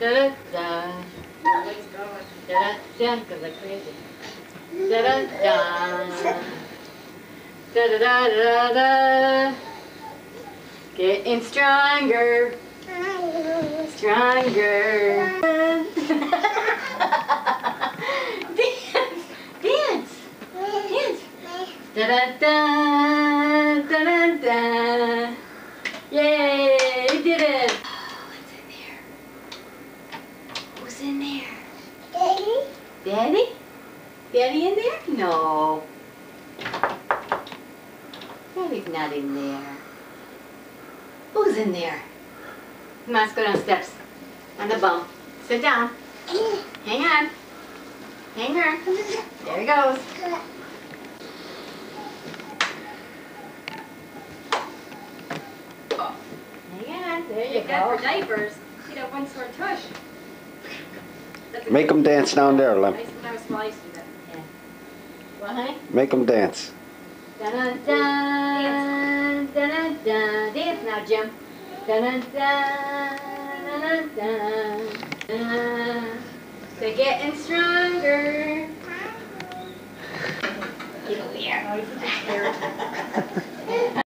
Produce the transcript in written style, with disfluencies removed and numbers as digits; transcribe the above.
Da da da. Da da da, goes like crazy. Da da da. Da da da da da. Getting stronger. Stronger. Dance. Dance. Dance. Da da da. Da da da. Yay, we did it. What's in there? Who's in there? Daddy? Daddy? Daddy in there? No. Daddy's not in there. Who's in there? Come on, let's go down the steps. On the bum. Sit down. Hang on. Hang on. There he goes. Hang on. There you go. For diapers, he'd have one sore tush. Make them dance down there, Lem. When I was small, I used to do that. Yeah. What, honey? Make them dance. Dun dun dun dun dun. Dance now, Jim. Dun dun dun dun dun dun. They're getting stronger. Get over here.